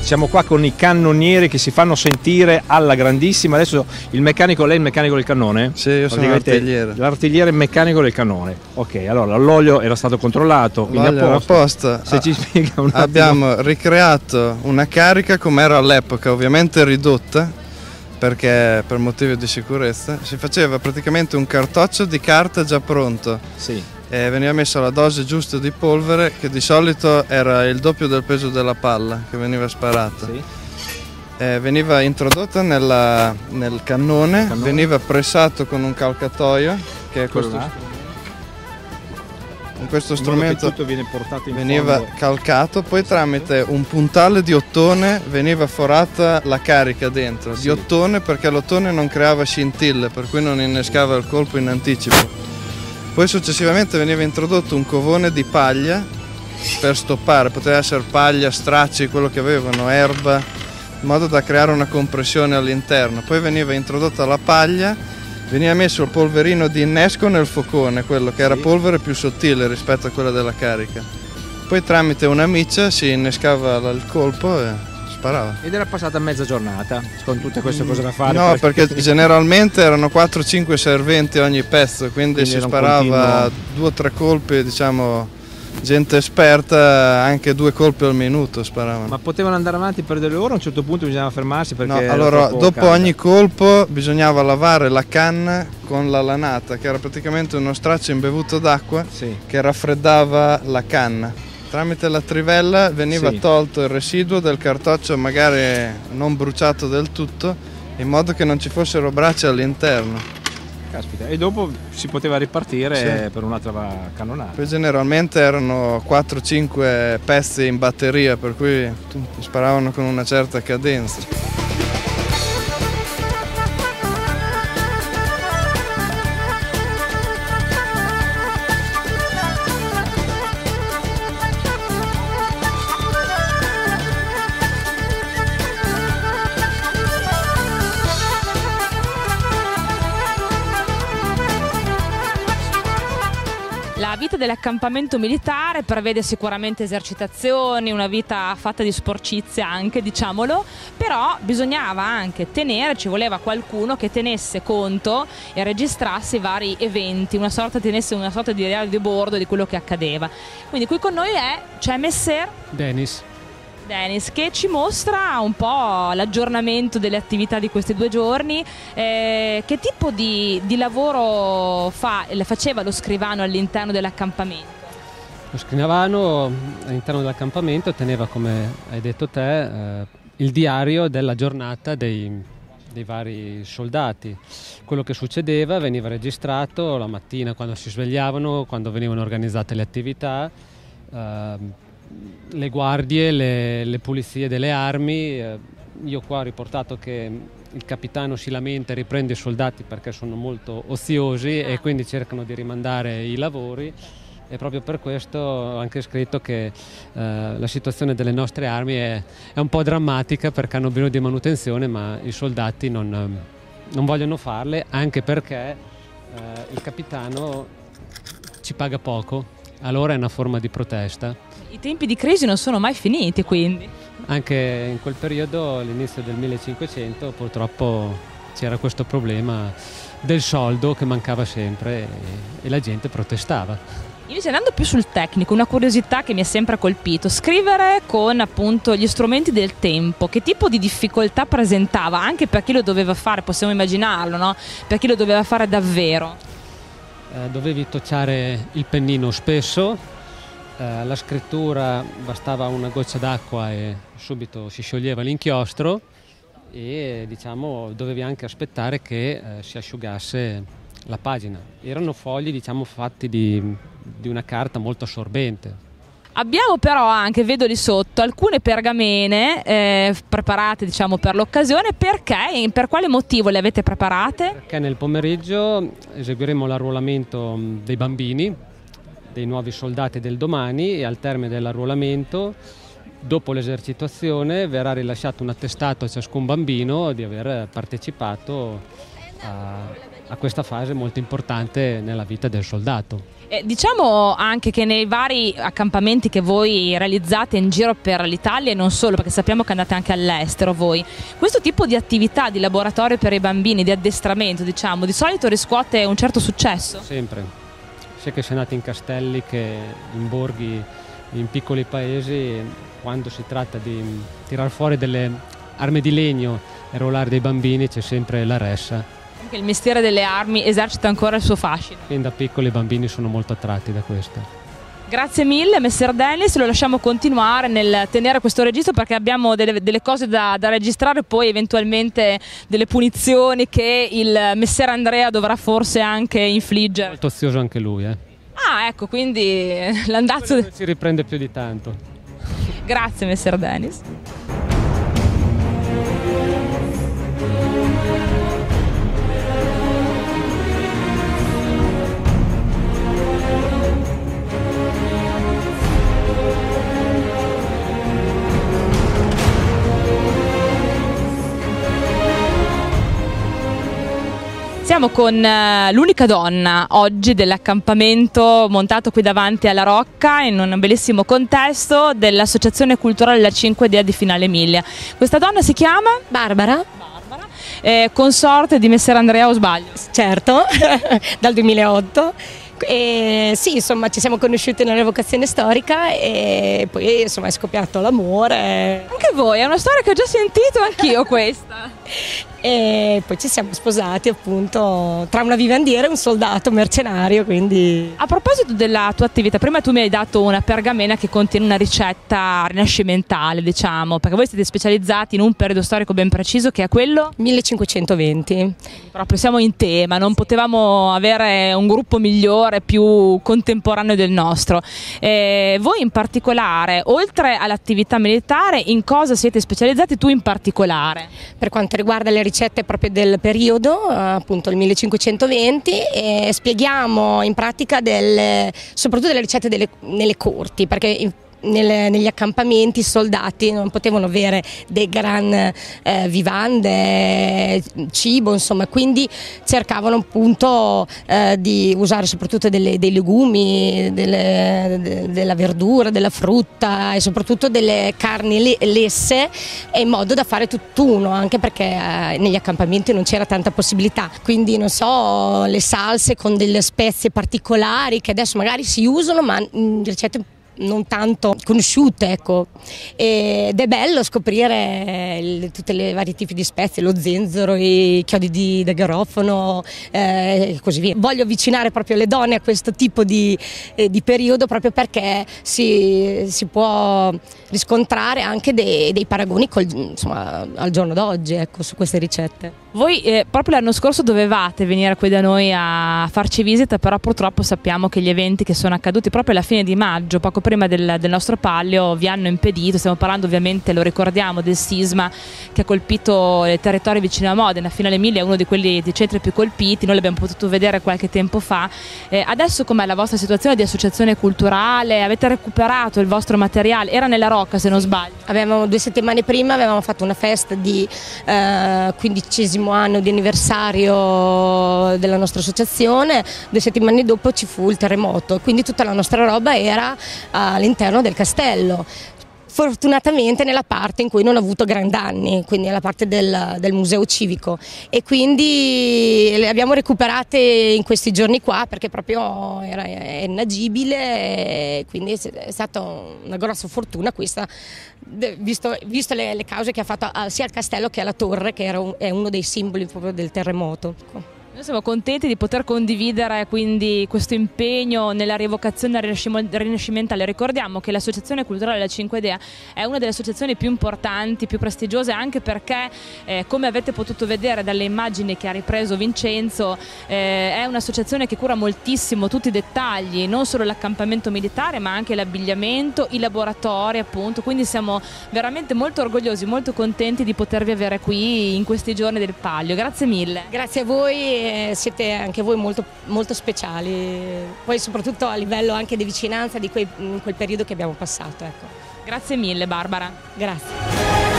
Siamo qua con i cannonieri che si fanno sentire alla grandissima. Adesso il meccanico, lei è il meccanico del cannone? Sì, io sono l'artigliere. L'artigliere meccanico del cannone. Ok, allora l'olio era stato controllato, quindi a posto. Se ci spiega un attimo. Abbiamo ricreato una carica come era all'epoca, ovviamente ridotta, perché per motivi di sicurezza si faceva praticamente un cartoccio di carta già pronto. Sì. E veniva messa la dose giusta di polvere, che di solito era il doppio del peso della palla che veniva sparata. Sì. Veniva introdotta nel cannone, veniva pressato con un calcatoio, che è questo strumento tutto viene portato in veniva fondo. calcato, poi tramite un puntale di ottone veniva forata la carica dentro, di ottone, perché l'ottone non creava scintille, per cui non innescava il colpo in anticipo. Poi successivamente veniva introdotto un covone di paglia per stoppare, poteva essere paglia, stracci, quello che avevano, erba, in modo da creare una compressione all'interno. Poi veniva introdotta la paglia, veniva messo il polverino di innesco nel focone, quello che era polvere più sottile rispetto a quella della carica. Poi tramite una miccia si innescava il colpo e sparava. Ed era passata mezza giornata con tutte queste cose da fare? No, perché generalmente erano 4-5 serventi ogni pezzo, quindi si sparava 2 o 3 colpi, diciamo, gente esperta, anche 2 colpi al minuto sparavano. Ma potevano andare avanti per delle ore? A un certo punto bisognava fermarsi perché no, allora dopo ogni colpo bisognava lavare la canna con la lanata, che era praticamente uno straccio imbevuto d'acqua che raffreddava la canna. Tramite la trivella veniva tolto il residuo del cartoccio, magari non bruciato del tutto, in modo che non ci fossero braccia all'interno. Caspita, e dopo si poteva ripartire per un'altra cannonata. Poi generalmente erano 4-5 pezzi in batteria, per cui sparavano con una certa cadenza. La vita dell'accampamento militare prevede sicuramente esercitazioni, una vita fatta di sporcizia anche, diciamolo, però bisognava anche ci voleva qualcuno che tenesse conto e registrasse i vari eventi, tenesse una sorta di diario di bordo di quello che accadeva. Quindi qui con noi c'è Messer Denis, che ci mostra un po' l'aggiornamento delle attività di questi 2 giorni. Che tipo di lavoro faceva lo scrivano all'interno dell'accampamento? Lo scrivano all'interno dell'accampamento teneva, come hai detto te, il diario della giornata dei vari soldati. Quello che succedeva veniva registrato la mattina quando si svegliavano, quando venivano organizzate le attività, le guardie, le pulizie delle armi. Io qua ho riportato che il capitano si lamenta e riprende i soldati perché sono molto oziosi e quindi cercano di rimandare i lavori, e proprio per questo ho anche scritto che la situazione delle nostre armi è un po' drammatica, perché hanno bisogno di manutenzione ma i soldati non vogliono farle, anche perché il capitano ci paga poco, allora è una forma di protesta. I tempi di crisi non sono mai finiti, quindi. Anche in quel periodo, all'inizio del 1500, purtroppo c'era questo problema del soldo che mancava sempre e la gente protestava. Invece, andando più sul tecnico, una curiosità che mi è sempre colpito: scrivere con appunto gli strumenti del tempo, che tipo di difficoltà presentava anche per chi lo doveva fare? Possiamo immaginarlo, no? Per chi lo doveva fare davvero. Dovevi tocciare il pennino spesso. La scrittura bastava una goccia d'acqua e subito si scioglieva l'inchiostro, e diciamo dovevi anche aspettare che si asciugasse la pagina. Erano fogli, diciamo, fatti di una carta molto assorbente. Abbiamo però anche, vedo lì sotto, alcune pergamene preparate, diciamo, per l'occasione. Perché? Per quale motivo le avete preparate? Perché nel pomeriggio eseguiremo l'arruolamento dei bambini, dei nuovi soldati del domani, e al termine dell'arruolamento, dopo l'esercitazione, verrà rilasciato un attestato a ciascun bambino di aver partecipato a questa fase molto importante nella vita del soldato. Diciamo anche che nei vari accampamenti che voi realizzate in giro per l'Italia e non solo, perché sappiamo che andate anche all'estero voi, questo tipo di attività di laboratorio per i bambini, di addestramento, diciamo, di solito riscuote un certo successo? Sempre, sia che sia andati in castelli che in borghi, in piccoli paesi, quando si tratta di tirar fuori delle armi di legno e rollare dei bambini c'è sempre la ressa. Il mestiere delle armi esercita ancora il suo fascino. Fin da piccoli i bambini sono molto attratti da questo. Grazie mille Messer Dennis, lo lasciamo continuare nel tenere questo registro perché abbiamo delle cose da registrare, poi eventualmente delle punizioni che il Messer Andrea dovrà forse anche infliggere. Molto ozioso anche lui. Ah, ecco, quindi l'andazzo... Non si riprende più di tanto. Grazie Messer Dennis. Siamo con l'unica donna oggi dell'accampamento montato qui davanti alla Rocca in un bellissimo contesto dell'Associazione Culturale La 5D di Finale Emilia. Questa donna si chiama? Barbara. Consorte di Messer Andrea, o sbaglio? Certo, dal 2008. E sì, insomma, ci siamo conosciuti nella vocazione storica e poi insomma è scoppiato l'amore. Anche voi, è una storia che ho già sentito anch'io questa. E poi ci siamo sposati appunto tra una vivandiera e un soldato mercenario, quindi... A proposito della tua attività, prima tu mi hai dato una pergamena che contiene una ricetta rinascimentale, diciamo, perché voi siete specializzati in un periodo storico ben preciso che è quello? 1520. Proprio siamo in tema, non potevamo avere un gruppo migliore, più contemporaneo del nostro. Voi in particolare, oltre all'attività militare, in cosa siete specializzati tu in particolare? Per quanto riguarda le ricette proprio del periodo, appunto il 1520, e spieghiamo in pratica soprattutto delle ricette nelle corti, perché negli accampamenti i soldati non potevano avere dei gran vivande, cibo, insomma, quindi cercavano appunto di usare soprattutto dei legumi, della verdura, della frutta e soprattutto delle carni lesse, in modo da fare tutt'uno, anche perché negli accampamenti non c'era tanta possibilità, quindi non so, le salse con delle spezie particolari che adesso magari si usano ma in ricette non tanto conosciute, ecco. Ed è bello scoprire tutti i vari tipi di spezie, lo zenzero, i chiodi da garofano e così via. Voglio avvicinare proprio le donne a questo tipo di periodo, proprio perché si può riscontrare anche dei paragoni insomma, al giorno d'oggi, ecco, su queste ricette. Voi proprio l'anno scorso dovevate venire qui da noi a farci visita, però purtroppo sappiamo che gli eventi che sono accaduti proprio alla fine di maggio, poco prima del nostro palio, vi hanno impedito. Stiamo parlando, ovviamente, lo ricordiamo, del sisma che ha colpito i territori vicino a Modena. Finale Emilia è uno di quelli dei centri più colpiti, noi l'abbiamo potuto vedere qualche tempo fa. Adesso com'è la vostra situazione di associazione culturale? Avete recuperato il vostro materiale? Era nella Rocca, se non sbaglio. 2 settimane prima avevamo fatto una festa di 15° anno di anniversario della nostra associazione, 2 settimane dopo ci fu il terremoto, quindi tutta la nostra roba era all'interno del castello. Fortunatamente nella parte in cui non ha avuto gran danni, quindi nella parte del museo civico, e quindi le abbiamo recuperate in questi giorni qua perché proprio era inagibile, quindi è stata una grossa fortuna questa, visto le cause che ha fatto sia al castello che alla torre, che è uno dei simboli proprio del terremoto. Noi siamo contenti di poter condividere quindi questo impegno nella rievocazione rinascimentale. Ricordiamo che l'Associazione Culturale La 5D è una delle associazioni più importanti, più prestigiose, anche perché, come avete potuto vedere dalle immagini che ha ripreso Vincenzo, è un'associazione che cura moltissimo tutti i dettagli, non solo l'accampamento militare ma anche l'abbigliamento, i laboratori, appunto. Quindi siamo veramente molto orgogliosi, molto contenti di potervi avere qui in questi giorni del palio. Grazie mille. Grazie a voi. Siete anche voi molto, molto speciali, poi soprattutto a livello anche di vicinanza in quel periodo che abbiamo passato, ecco. Grazie mille Barbara. Grazie.